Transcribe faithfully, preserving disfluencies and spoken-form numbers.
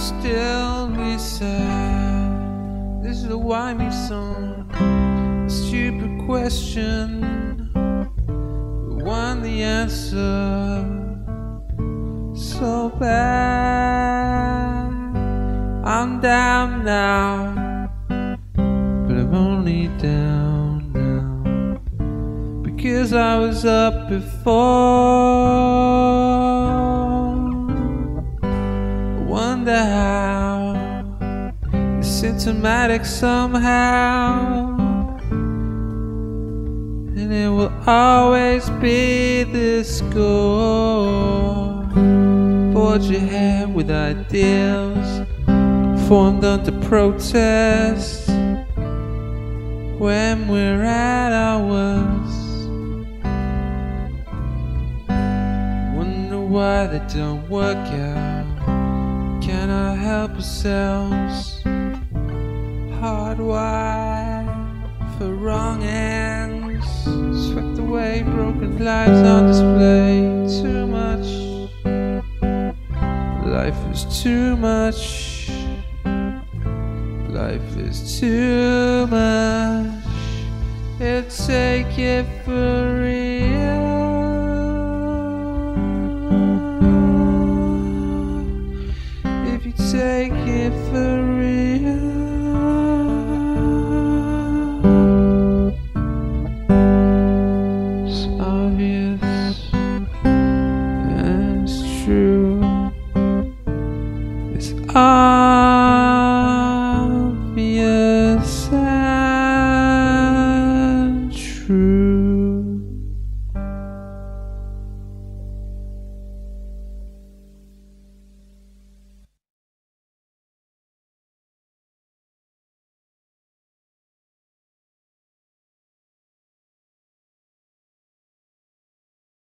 still be sad. This is a why me song, a stupid question, but want the answer so bad. I'm down now, but I'm only down now because I was up before. I wonder how it's symptomatic somehow, and it will always be this goal. Forge ahead with ideals formed under protest when we're at our worst. Wonder why they don't work out. Cannot help ourselves. Hardwired for wrong ends. Swept away, broken lives on display. Too much. Life is too much. Life is too much. It's take it for real.